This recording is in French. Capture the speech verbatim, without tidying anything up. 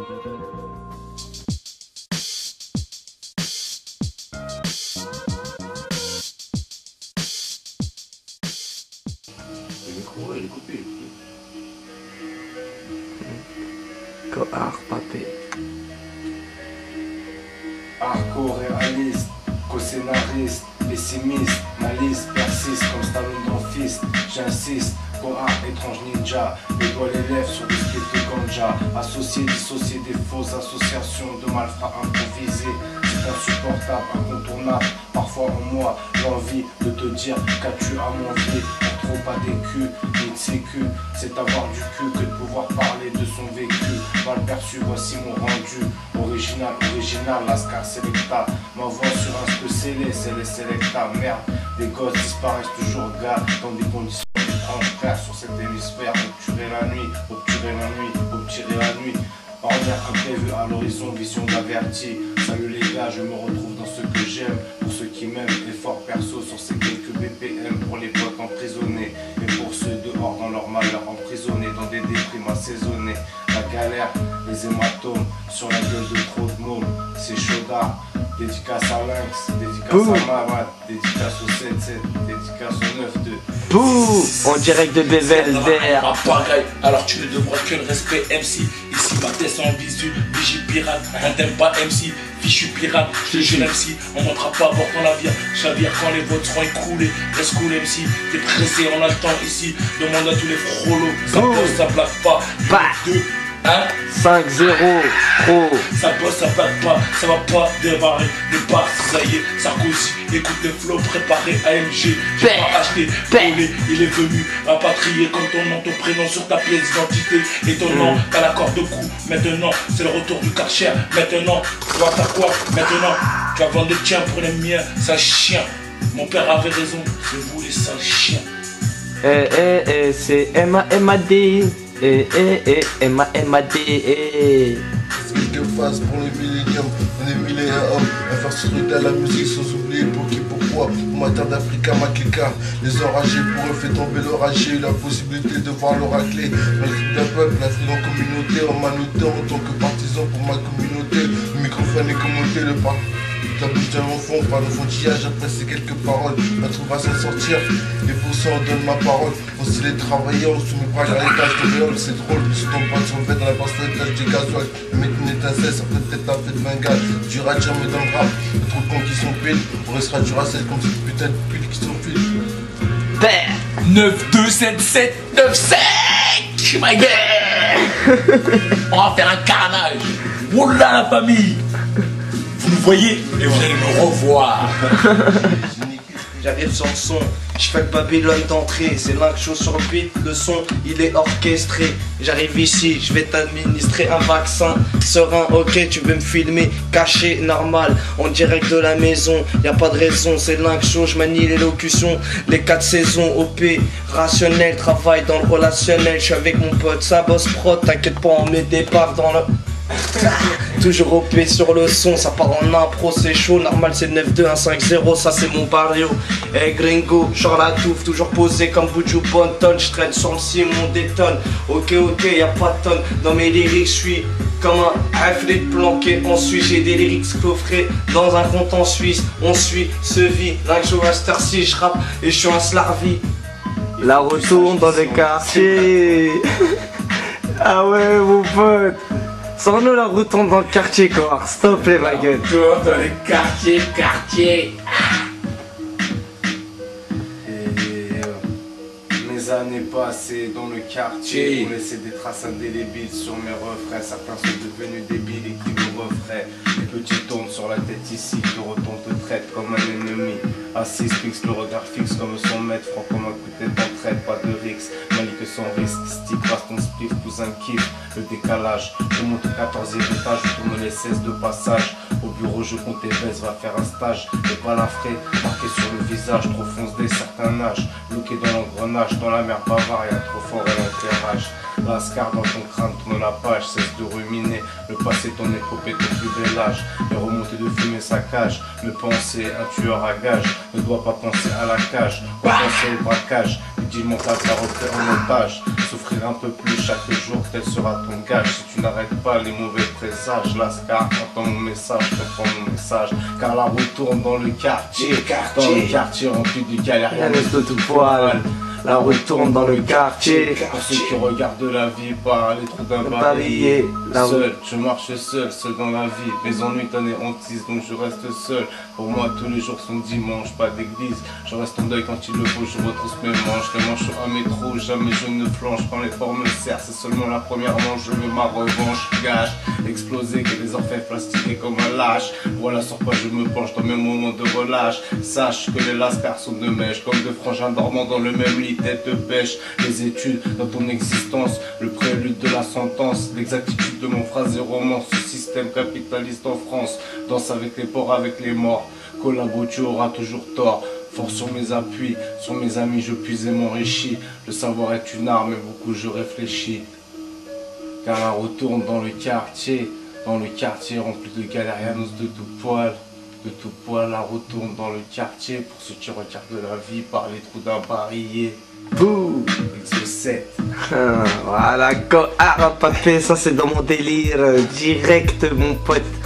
Le micro, il est coupé. Co-art, papé. Arco-réaliste, co-scénariste, pessimiste, malice, persiste comme Stallone dans Fist. J'insiste, co-art, étrange ninja, les doigts les lèvres sur des splits de ganja. Associer, dissocier des fausses associations de malfrats improvisés. C'est insupportable, incontournable. Parfois en moi, l'envie de te dire qu'as-tu à m'envier. Trop pas des culs, ni de sécu. C'est avoir du cul que de pouvoir parler de son vécu. Mal perçu, voici mon rendu. Original, original, Lascar Selecta. Ma voix sur un peu scellé, c'est les Selecta. Merde, les gosses disparaissent toujours, gars, dans des conditions étranges. Frère, sur cet hémisphère, obturer la nuit, obturer la nuit, obturer la nuit. Ornière imprévu à l'horizon, vision d'averti. Salut les gars, je me retrouve dans ce que j'aime. Pour ceux qui m'aiment, effort perso sur ces quelques B P M. Pour les potes emprisonnés et pour ceux dehors dans leur malheur, emprisonnés dans des déprimes assaisonnées. La galère, les hématomes sur la gueule de trop de mômes. C'est chaudard, dédicace à Lynx, dédicace Bouh. à Mamad, dédicace au sept sept, dédicace au neuf deux. Bouh, en direct de Belvédère. Ah, pagaille, alors tu ne devras que le respect M C. Ici ma tête en visu, vigie pirate. On t'aime pas M C, fichu pirate. Je suis M C, on montera pas à bord dans la vie. Chavire quand les votes seront écroulés. Reste cool M C, t'es pressé, on a le temps ici. Demande à tous les frolos, ça bosse, ça blague pas. Bah. Deux, un. cinq zéro, pro. Ça bosse, ça blague pas, ça va pas démarrer. Départ, ça y est, Sarkozy. Écoute les flots préparés A M G. J'ai pas acheté, volé, il est venu rapatrier comme ton nom, ton prénom sur ta pièce d'identité. Et ton nom, t'as l'accord de coup. Maintenant, c'est le retour du Karcher. Maintenant, toi t'as quoi? Maintenant, tu vas vendre les tiens pour les miens, sale chien. Mon père avait raison, c'est vous les sales chiens. Eh eh eh, c'est M A M A D. Eh eh eh, M A M A D. Eh. Que fasse pour les milléniums, on est mille et un hommes à faire se à la musique sans oublier pour qui, pourquoi. Au matin d'Africa, Makika, les enragés pour eux fait tomber l'orage. J'ai eu la possibilité de voir l'oraclé. L'Afrique d'un peuple, l'Afrique en communauté, en manoté en tant que partisan pour ma communauté. Le microphone est commenté, le parc. La bouche d'un enfant, par l'enfantillage, après ces quelques paroles, on trouve à s'en sortir, et pour ça on donne ma parole. On s'il est travaillant, on soumet pas à l'étage de réol, c'est drôle, je tombe pas sur le fait dans la passe étage des gasoil. Le mec une étincelle, ça peut peut-être un fait de bengale, du rap jamais dans le rap, y'a trop de cons qui sont piles, on restera du racel comme ces putains de putes qui sont piles. neuf deux sept sept neuf cinq, my gueule. On va faire un carnage. Oula la famille. Vous me voyez et vous allez me revoir. J'arrive sur le son, je fais le Babylone d'entrée. C'est l'un que chose sur le beat, le son il est orchestré. J'arrive ici, je vais t'administrer un vaccin serein, ok, tu veux me filmer, caché, normal, en direct de la maison, y a pas de raison, c'est l'un que chose, je manie l'élocution, les quatre saisons, opérationnel, travail dans le relationnel, je suis avec mon pote, ça bosse pro, t'inquiète pas, on met des baffes dans le... Toujours O P sur le son, ça part en impro, c'est chaud, normal c'est neuf deux un cinq zéro, ça c'est mon barrio. Eh hey, gringo, genre la touffe, toujours posé comme Buju Bonton, je traîne sur le cime, on détonne. Ok ok, y'a pas de tonne, dans mes lyrics je suis comme un afflé planqué en Suisse, j'ai des lyrics coffrés dans un compte en Suisse, on suit ce vie, là que je vois si je rappe et je suis un slarvi. La retourne dans les quartiers. Ah ouais mon pote. Sans-nous la retourne dans le quartier quoi, s'il te plaît ma gueule. Retourne dans les quartiers, quartiers. Et euh, mes années passées dans le quartier ont laissé des traces indélébiles sur mes refrains. Certains sont devenus débiles et qui me refraient. Les petits tombent sur la tête ici, te retourne, te traite comme un ennemi. Assis, fixe le regard fixe comme son maître, franc comme un coup de tête d'entraide, pas de rix. Mali que sans risque, stick, passe ton spliff, tous un kiff. Le décalage, je monte au quatorzième étage, je tourne les seize de passage. Au bureau, je compte les baisses, va faire un stage. Les balafrés, marqués sur le visage, trop fonce dès certains âges. Bloqué dans l'engrenage, dans la mer bavard, y'a trop fort et l'éclairage. Lascar dans ton crâne, tourne la page, cesse de ruminer. Le passé, ton épopée, ton plus bel âge. Les remontées de fumée saccage. Me penser, un tueur à gage. Ne doit pas penser à la cage, on penser au braquage. Le deal mental, ça refait en otage. Souffrir tire un peu plus chaque jour, tel sera ton gage. Si tu n'arrêtes pas les mauvais présages, Lascar, entends mon message, comprends mon message. Car la roue tourne dans le quartier, dans le quartier rempli de galériens de tout poil. La route tourne dans le quartier. Pour ceux qui regardent la vie par les trous d'un barillet. Seul, je marche seul, seul dans la vie. Mes ennuis t'anéantissent, donc je reste seul. Pour moi, tous les jours sont dimanche, pas d'église. Je reste en deuil quand il le faut, je retrousse mes manches. Les manches sur un métro, jamais je ne flanche. Quand les formes me serrent, c'est seulement la première manche. Je veux ma revanche, gâche. Exploser, que les orfèvres plastiqués comme un lâche. Voilà sur quoi je me penche dans mes moments de relâche. Sache que les lascars sont de mèche, comme deux frangins dormant dans le même lit. Tête de pêche, les études dans ton existence, le prélude de la sentence, l'exactitude de mon phrase et roman, ce système capitaliste en France, danse avec les porcs, avec les morts, collabo tu auras toujours tort, fort sur mes appuis, sur mes amis je puise et m'enrichis, le savoir est une arme et beaucoup je réfléchis, car la retourne dans le quartier, dans le quartier rempli de galérianos de tout poil. De tout poil, la retourne dans le quartier pour ceux qui regardent la vie par les trous d'un barillet. Bouh. X sept. Voilà, ah, papé, ça c'est dans mon délire, direct mon pote.